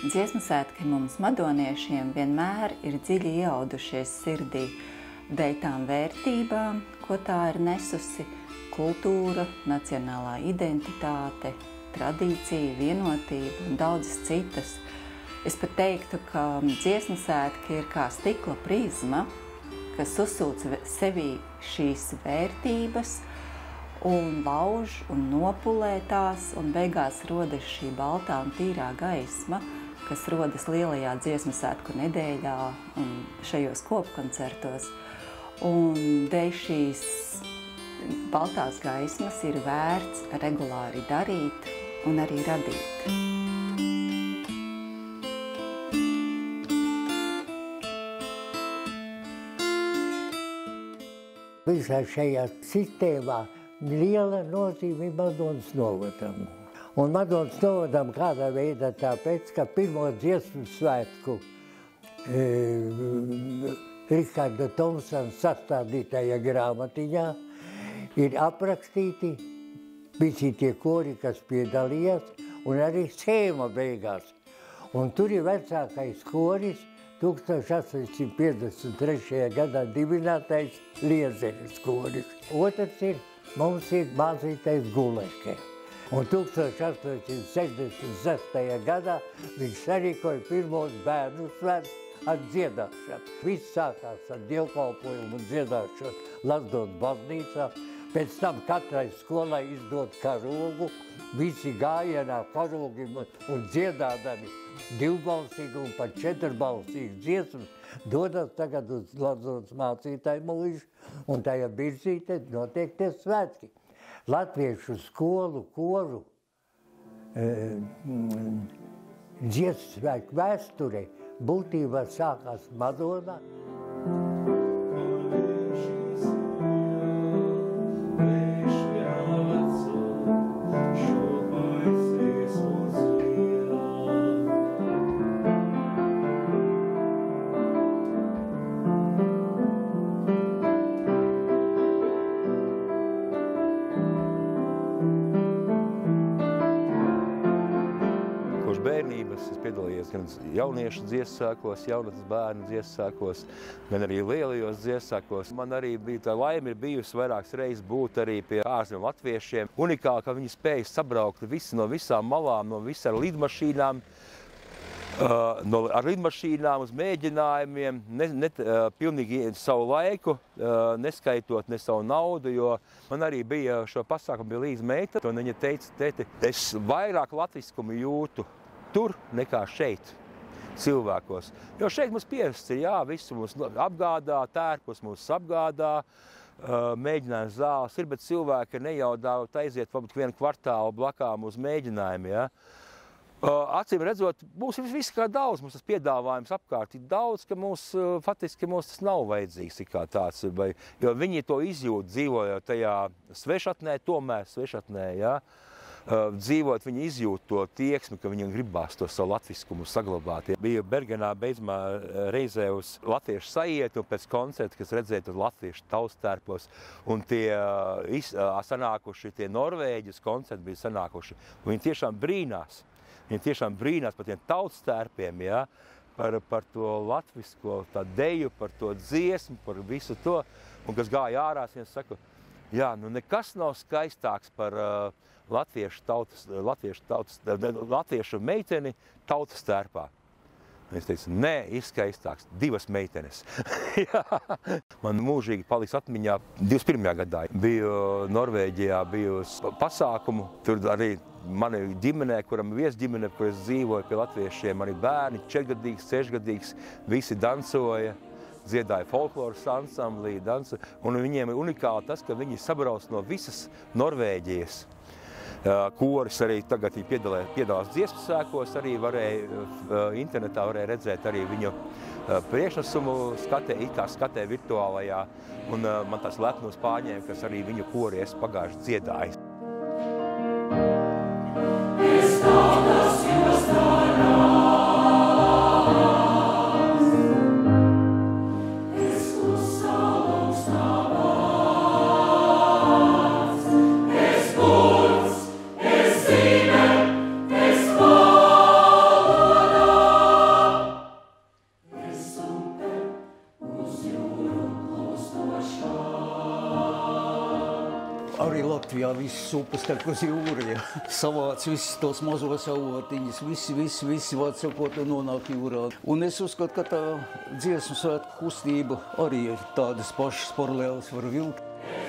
Dziesmu svētki mums madoniešiem vienmēr ir dziļi iaudušies sirdī dēļ tām vērtībām, ko tā ir nesusi – kultūra, nacionālā identitāte, tradīcija, vienotība un daudzas citas. Es pat teiktu, ka dziesmu svētki ir kā stikla prizma, kas uzsūc sevī šīs vērtības un lauž un nopulē tās, un beigās rodas šī baltā un tīrā gaisma, kas rodas lielajā dziesmu svētku nedēļā un šajos kopkoncertos. Un dēļ šīs baltās gaismas ir vērts regulāri darīt un arī radīt. Visā šajā sistēmā liela nozīme Madonas novadam. Un Madonas novadam kādā veidā tāpēc, ka pirmo dziesmu svētku Riharda Tomsona sastādītajā grāmatiņā ir aprakstīti visi tie kori, kas piedalījās, un arī schēma beigās. Un tur ir vecākais koris, 1853. gadā dibinātais Liezeres koris. Otrs ir, mums ir mācītais Guleke. Un 1866. gadā viņš sarīkoja pirmos bērnu svētkus ar dziedāšanu. Viss sākās ar dievkalpojumu un dziedāšanu Lazdons baznīcā. Pēc tam katrai skolai izdot karogu, visi gājienā karogiem un dziedādami divbalsīgi un pat četrbalsīgi dziesmas dodas tagad uz Lazdons mācītāju mūžu, un tajā Birzītē notiek tie svētki. Latviešu skolu koru dziesmu svētku vēsture būtībā sākās Madonā. Bērnības es piedalījos gan jauniešu dziesmu svētkos, jaunatnes bērnu dziesmu svētkos, gan arī lielajos dziesmu svētkos. Man arī bija tā laime ir bijusi vairākas reizes būt arī pie ārzemju latviešiem. Unikāli, ka viņi spēja sabraukt visi no visām malām, no visām lidmašīnām, ar lidmašīnām uz mēģinājumiem, pilnīgi savu laiku, neskaitot ne savu naudu, jo man arī bija šo pasākumu bija līdz meita, un viņa teica, tēti, es vairāk latviskumu jūtu tur nekā šeit cilvēkos. Jo šeit mums pierasts ir, jā, visu mums apgādā, tērpus mums apgādā, mēģinājums zāles ir, bet cilvēki nejaudāvot aiziet varbūt vienu kvartālu blakām uz mēģinājumu, jā. Acīm redzot, mums viss kā daudz, mums tas piedāvājums apkārt ir daudz, ka faktiski mums tas nav vajadzīgs kā tāds, jo viņi to izjūt, dzīvojot tajā svešatnē, tomēr svešatnē, jā. Dzīvot, viņi izjūt to tieksmi, ka viņiem gribās to savu latviskumu saglabāt. Bija Bergenā beidzamā reizē uz latviešu saietu un pēc koncerta, kas redzēja tur latviešu taustērpos, un tie sanākuši, tie norvēģis koncerti bija sanākuši, un viņi tiešām brīnās. Viņi tiešām brīnās par tiem tautstērpiem, ja, par to latvisko tā deju, par to dziesmu, par visu to. Un kas gāja ārās, viņi saka, jā, nu nekas nav skaistāks par latviešu meiteni tautstērpā. Es teicu, nē, ir skaistāks, 2 meitenes. Man mūžīgi paliks atmiņā 21. gadā. Biju Norvēģijā, biju pasākumu, tur arī mani ģimenē, kuram viesģimene, kur es dzīvoju pie latviešiem, arī bērni, 4-gadīgs, 6-gadīgs, visi dansoja, dziedāja folkloras ansamblī, dansoja, un viņiem ir unikāli tas, ka viņi sabrauc no visas Norvēģijas. Koris arī tagad piedalās dziesmu svētkos, arī internetā varēja redzēt arī viņu priekšnesumu skatē virtuālajā, un man tās lepnos pārņēma, kas arī viņu kori es pagājuši dziedāju. visas upes tek uz jūru, ja. Savāc visus tos mazos avotiņus, visi var sakot, un nonāk jūrā. Un es uzskatu, ka tā dziesmu svētku kustība arī ir tādas pašas paralēlas var vilkt.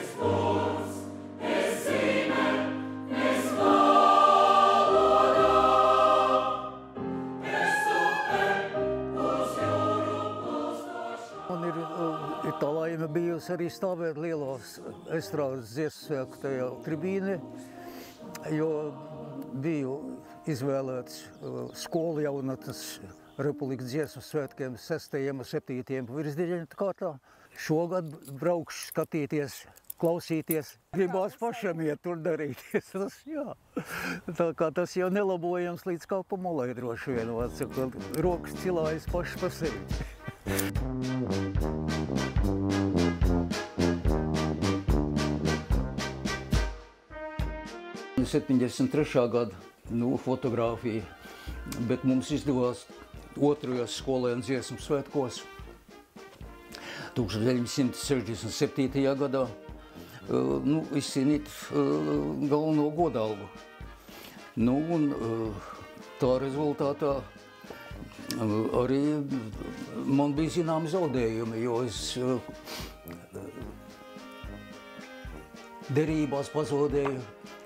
Tā laime bijusi arī stāvēt lielās estrādes dziesmu svētku tajā tribīnē, jo biju izvēlēts skolu jaunatnes Republikas dziesmu svētkiem 6. un 7. virsdiļeņu kārtā. Šogad braukšu skatīties, klausīties. Gribās pašam iet tur darīties. Tas, jā. Tā kā tas jau nelabojams līdz Kapumolai droši vien. Atsakot, rokas cilājas paši par sevi. 73. gada fotogrāfija, bet mums izdevās otrajos skolēnu dziesmu svētkos 1967. gadā izcīnīt galveno godalgu. Un tā rezultātā arī man bija zināmi zaudējumi, jo es derībās pazaudēju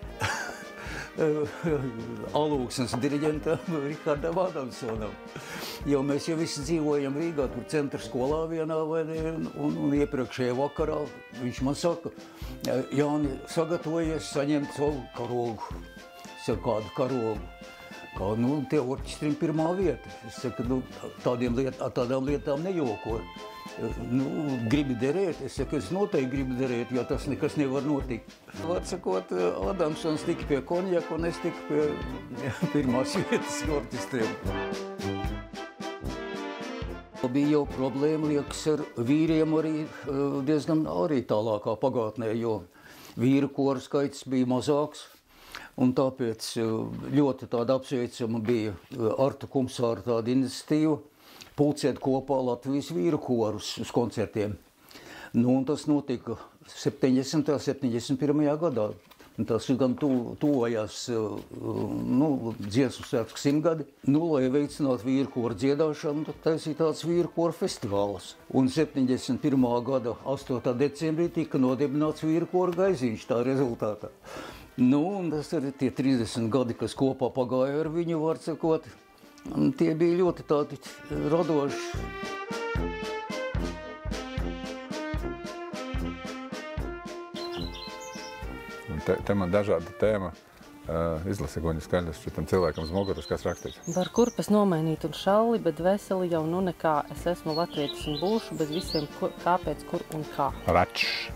Alūksnes diriģentam Rihardam Adamsonam. Jo mēs jau visi dzīvojam Rīgā, tur centra skolā vienā vai ne, un iepriekšējā vakarā viņš man saka, Jāni, sagatavojies saņemt savu karogu, kādu karogu. Kā, tie orķestrim pirmā vieta. Es saku, tādām lietām nejoko. Gribi derēt, es saku, es noteikti gribu derēt, jo tas nekas nevar notikt. Vārdsakot, Adamsons tika pie konjaka, un es tiku pie pirmās vietas orķestriem. Bija jau problēma, liekas, ar vīriem arī diezgan arī tālākā pagātnē, jo vīru koru skaits bija mazāks. Un tāpēc ļoti tāda apsveicama bija Arta Kumsāra tāda iniciatīva pulcēt kopā Latvijas vīru korus uz koncertiem. Un tas notika 70. un 71. gadā. Un tas gan tuvojās dziesmu svētku 100 gadi. Lai veicinātu vīru koru dziedāšanu, tad taisīja tāds vīru koru festivāls. Un 71. gada 8. decembrī tika nodibināts vīru koru Gaiziņš tā rezultātā. Un tas arī tie 30 gadi, kas kopā pagāja ar viņu, var sakot, tie bija ļoti tādi radoši. Te man dažāda tēma izlase, ko viņa skaļas šitam cilvēkam uz muguras, kas rakstīts. Var kurpes nomainīt un šalli, bet veseli jau nekā. Es esmu latvietis un būšu bez visiem kāpēc, kur un kā. Račs.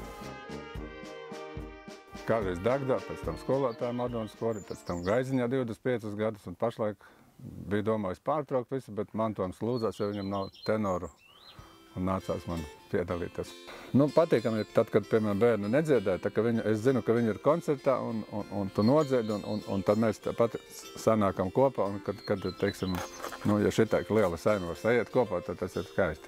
Kādreiz Dagdā, pēc tam skolotāja Madonas skoli, pēc tam Gaiziņā 25 gadus, un pašlaik bija domājis pārtraukt visu, bet Mantojums lūdzās, jo viņam nav tenoru, un nācās man piedalīties. Patīkami ir tad, kad, piemēram, bērni nedziedāja, tā ka es zinu, ka viņi ir koncertā, un tu nodziedi, un tad mēs pat sanākam kopā, un kad teiksim, ja šitā liela saima var sajiet kopā, tad tas ir skaisti.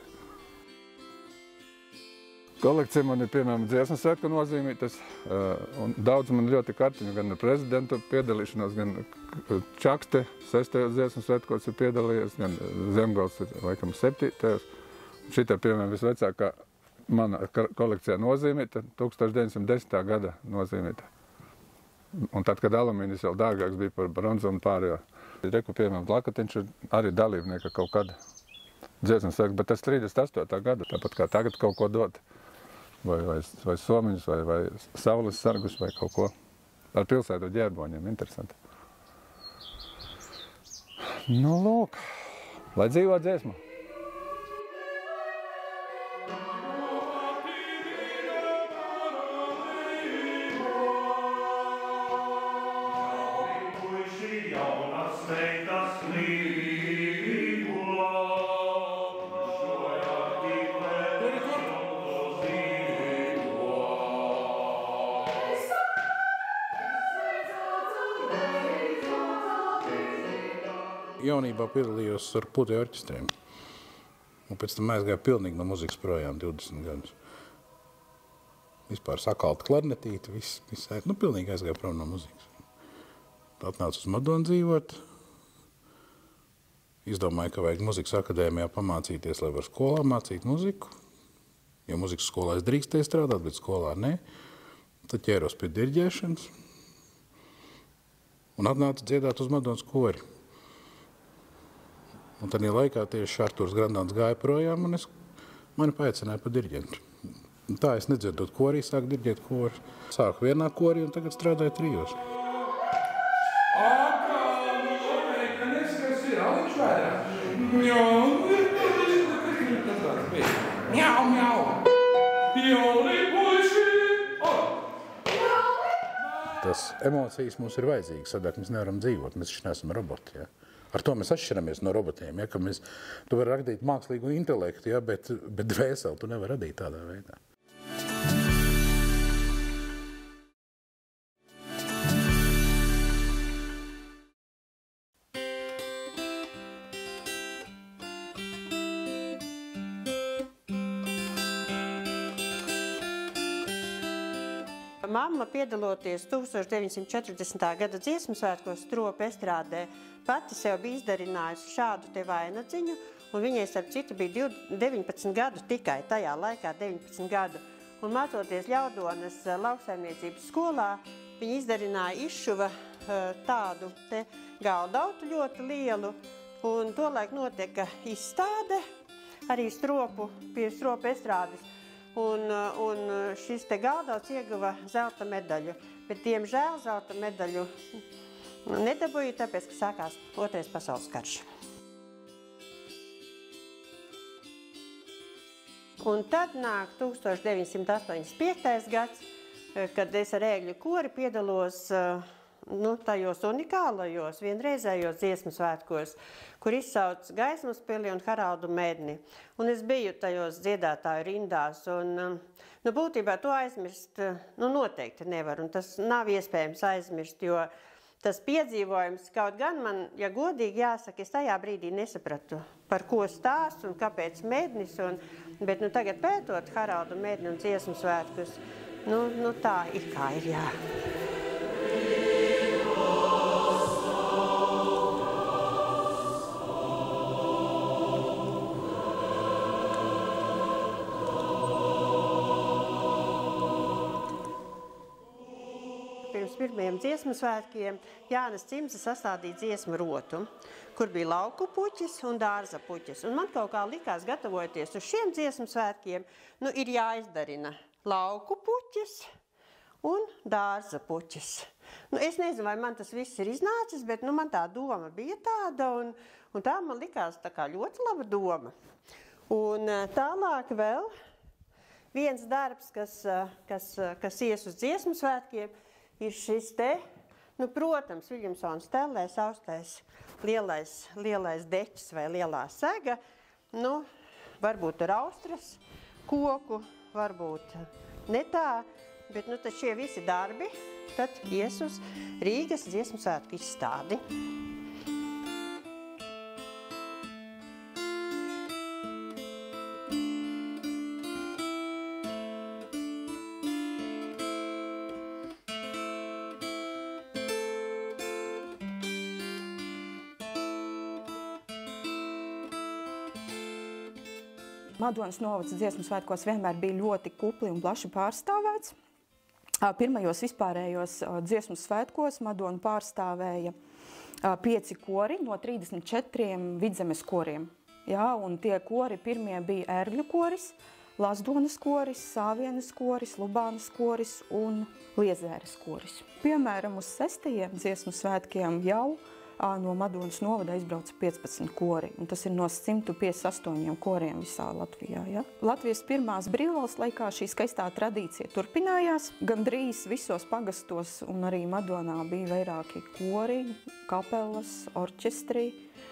Kolekcija man ir, piemēram, dziesmu svētku nozīmītas, un daudz man ļoti kartiņu, gan ar prezidentu piedalīšanos, gan Čakste 6. dziesmu svētkos ir piedalījies, gan Zemgals ir, laikam, 7. Šitā, piemēram, visvecākā mana kolekcijā nozīmīta, 1910. gada nozīmīta. Un tad, kad alumīnis vēl dārgāks bija par bronzu un pārējo. Reku, piemēram, Lakatiņš ir arī dalībnieka kaut kāda dziesmu svētku, bet tas 38. gada, tāpat kā tagad kaut ko dot. Vai somiņus, vai saules sargus, vai kaut ko. Ar pilsētu ģērboņiem, interesanti. Lūk, lai dzīvo dziesma. Jaunībā piedalījos ar puteju orķestriem, un pēc tam aizgāju pilnīgi no muzikas projām 20 gadus. Vispār sakalta klarnetīte, viss pilnīgi aizgāja prom no muzikas. Atnācu uz Madonu dzīvot. Izdomāju, ka vajag muzikas akadēmijā pamācīties, lai var skolā mācīt muziku. Jo muzikas skolā es drīkstēju strādāt, bet skolā ne. Tad ķēros pie diriģēšanas. Un atnācu dziedāt uz Madonas kori. Un tādā laikā tieši Artūrs Grandāns gāja projām, un mani paaicināja par diriģentu. Un tā es nedziedot korī, sāku diriģēt kori. Sāku vienā korī un tagad strādāju trijos. Tas emocijas mums ir vajadzīgas, sadāk mēs nevaram dzīvot, mēs taču neesam roboti. Ja? Ar to mēs atšķiramies no robotiem. Ja? Tu vari radīt mākslīgu intelektu, ja? bet dvēseli tu nevari radīt tādā veidā. Mamma, piedaloties 1940. gada dziesmu svētkos Stropu estrādē, pati sev bija izdarinājusi šādu te vainadziņu, un viņai, starp citu, bija 19 gadu tikai, tajā laikā 19 gadu. Un mācoties Ļaudonas lauksaimniecības skolā, viņa izdarināja izšuva tādu te galdautu ļoti lielu, un tolaik notieka izstāde arī pie Stropu estrādes. Un šis te galdauts ieguva zelta medaļu, bet, diemžēl, zelta medaļu nedabūja, tāpēc, ka sākās Otrais pasaules karš. Un tad nāk 1985. gads, kad es ar Ēgļu kori piedalos tajos unikālajos, vienreizējos dziesmu svētkos, kur izsauc Gaismaspili un Haraldu Medni. Un es biju tajos dziedātāju rindās, un būtībā to aizmirst noteikti nevar, un tas nav iespējams aizmirst, jo tas piedzīvojums, kaut gan man, ja godīgi jāsaka, es tajā brīdī nesapratu, par ko stāsts un kāpēc Mednis, bet tagad pētot Haraldu Medni un dziesmu svētkus, tā ir kā ir, jā. Pirms pirmajiem dziesmu svētkiem Jānis Cimsa sastādīja dziesmu rotu, kur bija lauku puķis un dārza puķis. Un man kaut kā likās, gatavojoties uz šiem dziesmu svētkiem, ir jāizdarina lauku puķis un dārza puķis. Es nezinu, vai man tas viss ir iznācis, bet man tā doma bija tāda, un tā man likās tā kā ļoti laba doma. Un tālāk vēl viens darbs, kas ies uz dziesmu svētkiem, ir šis te, protams, Viļņamsona stellē saustais lielais deķis vai lielā sega, varbūt ar austras koku, varbūt ne tā, bet tad šie visi darbi tad ies uz Rīgas dziesmu svētku izstādi. Madonas novads dziesmu svētkos vienmēr bija ļoti kupli un plaši pārstāvēts. Pirmajos vispārējos dziesmu svētkos Madonu pārstāvēja 5 kori no 34 vidzemes koriem. Jā, un tie kori pirmie bija Ērgļu koris, Lazdonas koris, Sāvienas koris, Lubānas koris un Liezēras koris. Piemēram, uz 6. dziesmu svētkiem jau no Madonas novada izbrauca 15 kori, un tas ir no 158 koriem visā Latvijā. Ja? Latvijas pirmās brīvvalsts laikā šī skaistā tradīcija turpinājās. Gandrīz visos pagastos un arī Madonā bija vairāki kori, kapelas, orķestri.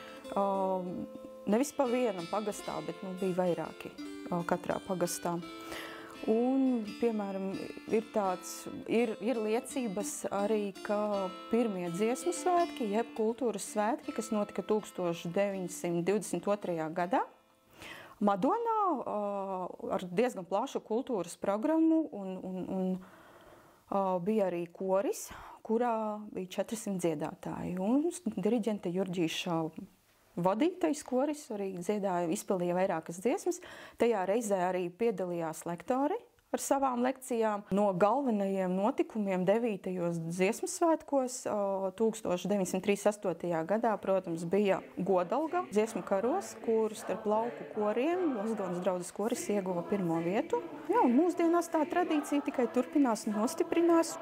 Nevis pa vienam pagastā, bet bija vairāki katrā pagastā. Un, piemēram, ir liecības arī, ka pirmie dziesmu svētki, jeb kultūras svētki, kas notika 1922. gadā, Madonā ar diezgan plašu kultūras programmu un bija arī koris, kurā bija 400 dziedātāji. Un diriģente Jurģīša vadītais koris arī dziedāja, izpildīja vairākas dziesmas. Tajā reizē arī piedalījās lektori ar savām lekcijām. No galvenajiem notikumiem 9. dziesmu svētkos 1938. gadā, protams, bija Godalga dziesmu karos, kur starp lauku koriem Lazdonas draudzes koris ieguva 1. vietu. Jā, un mūsdienās tā tradīcija tikai turpinās un nostiprinās.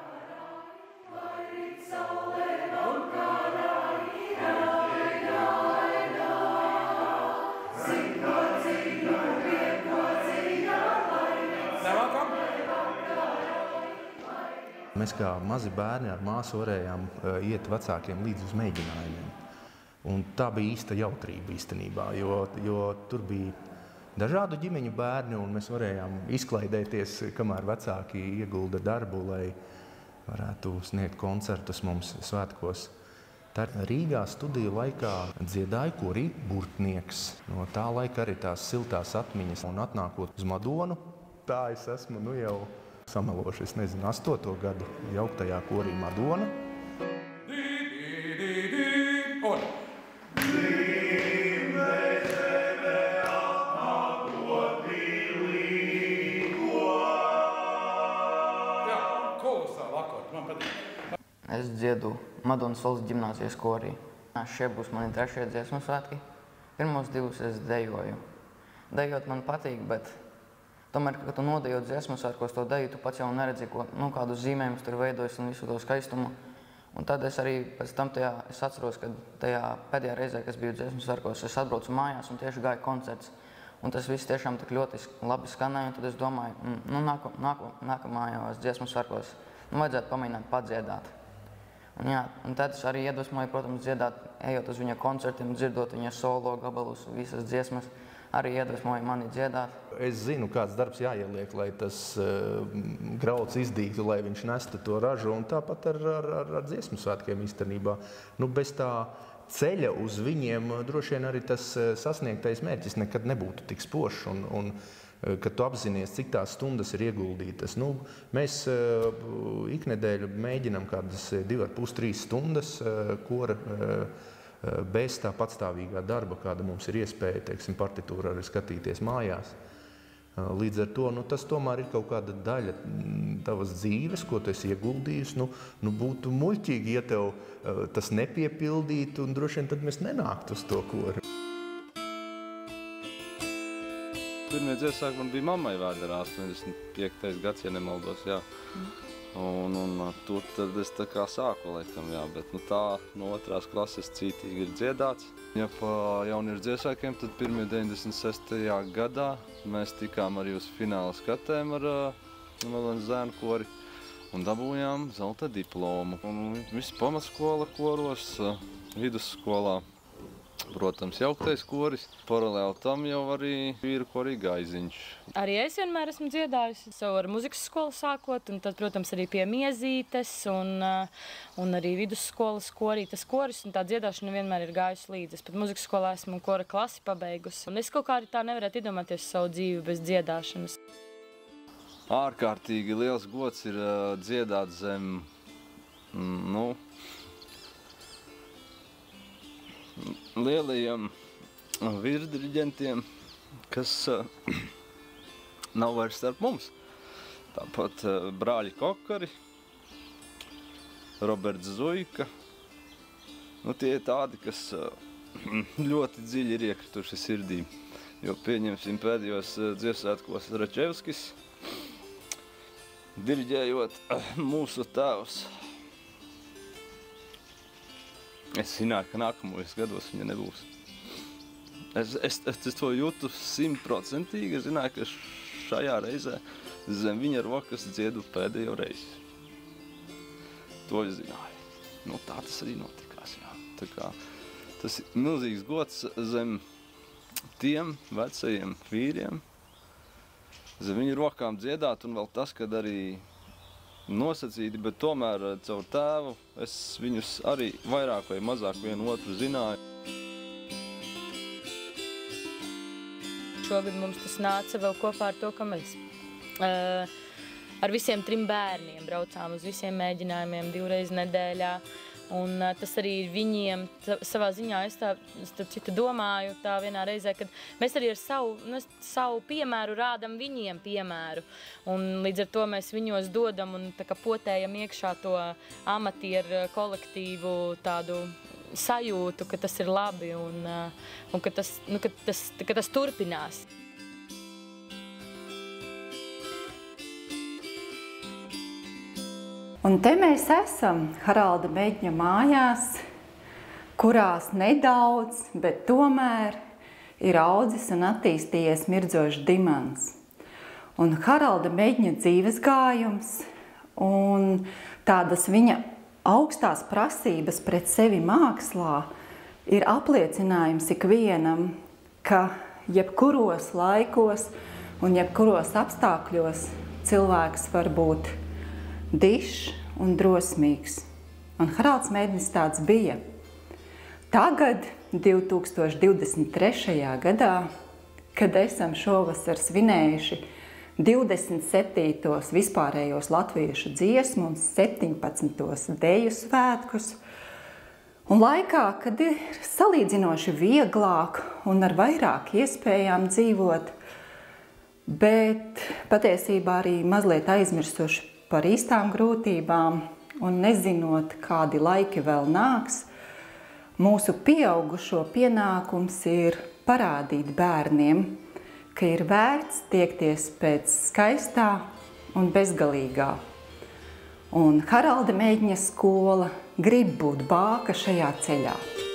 Mēs kā mazi bērni ar māsu varējām iet vecākiem līdz uz mēģinājumiem. Un tā bija īsta jautrība īstenībā, jo tur bija dažādu ģimeņu bērni, un mēs varējām izklaidēties, kamēr vecāki iegulda darbu, lai varētu sniegt koncertus mums svētkos. Tā Rīgā studiju laikā dziedāja korī Burtnieks. No tā laika arī tās siltās atmiņas, un atnākot uz Madonu, tā es esmu jau sameloši, es nezinu, 8. gadu jauktajā korī Madona. Es dziedu Madonas valsts ģimnāzijas korī. Šie būs mani 3. dziesmu svētki. Pirmos 2 es dejoju. Dejot man patīk, bet tomēr, kad tu nodejot dziesmu svētkos to deju, tu pats jau neredzi, kādus zīmējumus tur veidojas un visu to skaistumu. Un tad es arī pēc tam es atceros, ka tajā pēdējā reizē, kas biju dziesmu svētkos, es atbraucu mājās un tieši gāja koncerts. Un tas viss tiešām tik ļoti labi skanēja, un tad es domāju, nākamajos dziesmu svētkos vajadzētu pamēģināt padziedāt. Un tad es arī iedvesmoju, protams, dziedāt, ejot uz viņa koncertiem, dzirdot viņa solo gabalus, visas dziesmas. Arī iedvesmoja mani dziedāt. Es zinu, kāds darbs jāieliek, lai tas grauds izdīgtu, lai viņš nestu to ražu, un tāpat ar dziesmu svētkiem īstenībā. Bez tā ceļa uz viņiem droši vien arī tas sasniegtais mērķis nekad nebūtu tik spožs, un kad tu apzinies, cik tās stundas ir ieguldītas. Mēs iknedēļu mēģinam kādas 2,5–3 stundas kora bez tā patstāvīgā darba, kāda mums ir iespēja, teiksim, partitūra arī skatīties mājās. Līdz ar to, tas tomēr ir kaut kāda daļa tavas dzīves, ko tu esi ieguldījis. Būtu muļķīgi, ja tev tas nepiepildītu, un droši vien tad mēs nenāktu uz to koru. Pirmie dziesmāk man bija mammai Vēderā, 85. gads, ja nemaldos, jā. Un tur tad es tā kā sāku, laikam, jā, bet tā no 2. klases cītīgi ir dziedāts. Ja pa jauniešu dziesmākiem, tad pirmie 96. gadā mēs tikām arī uz fināla skatēm ar Madonas zēnu kori un dabūjām zelta diplomu. Un viss pamatskola koros, vidusskolā, protams, jauktais koris, paralēli tam jau arī vīru korī Gaiziņš. Arī es vienmēr esmu dziedājusi savu ar muzikas skolu sākot, un tad, protams, arī pie Miezītes un arī vidusskolas korī. Tas koris un tā dziedāšana vienmēr ir gājusi līdzi. Es pat muzikas skolā esmu kora klasi pabeigusi. Un es kaut kā arī tā nevarētu iedomāties savu dzīvi bez dziedāšanas. Ārkārtīgi liels gods ir dziedāt zem, lielajiem virsdiriģentiem, kas nav vairs starp mums. Tāpat brāļi Kokari, Roberts Zuika. Tie ir tādi, kas ļoti dziļi ir iekrituši sirdī. Jo pieņemsim pēdējos dziesmsvētkos Račevskis, diriģējot mūsu tēvs. Es zināju, ka nākamajos gados viņa nebūs. Es to jūtu 100%. Es zināju, ka šajā reizē zem viņa rokas dziedu pēdējo reizi. To es zināju. Tā tas arī notikās. Jā. Tā kā tas ir milzīgs gods zem tiem vecajiem vīriem, zem viņu rokām dziedāt, un vēl tas, kad arī nosacīti, bet tomēr caur tēvu es viņus arī vairāk vai mazāk vienu otru zināju. šogad mums tas nāca vēl kopā ar to, ka mēs ar visiem 3 bērniem braucām uz visiem mēģinājumiem 2 reizes nedēļā. Un tas arī viņiem savā ziņā, es starp citu domāju tā vienā reizē, kad mēs arī ar savu piemēru rādam viņiem piemēru. Un līdz ar to mēs viņos dodam un tā kā potējam iekšā to amatieru kolektīvu tādu sajūtu, ka tas ir labi un ka tas turpinās. Un te mēs esam Haralda Meģņa mājās, kurās nedaudz, bet tomēr ir audzis un attīstījies mirdzošs dimants. Un Haralda Meģņa dzīves gājums un tādas viņa augstās prasības pret sevi mākslā ir apliecinājums ikvienam, ka jebkuros laikos un jebkuros apstākļos cilvēks var būt dišs un drosmīgs. Un Haralds Meģnis tāds bija. Tagad, 2023. gadā, kad esam šovasar svinējuši 27. vispārējos latviešu dziesmu un 17. deju svētkus, un laikā, kad ir salīdzinoši vieglāk un ar vairāk iespējām dzīvot, bet patiesībā arī mazliet aizmirstoši par īstām grūtībām un nezinot, kādi laiki vēl nāks, mūsu pieaugušo pienākums ir parādīt bērniem, ka ir vērts tiekties pēc skaistā un bezgalīgā. Un Haralda Meģņa skola grib būt bāka šajā ceļā.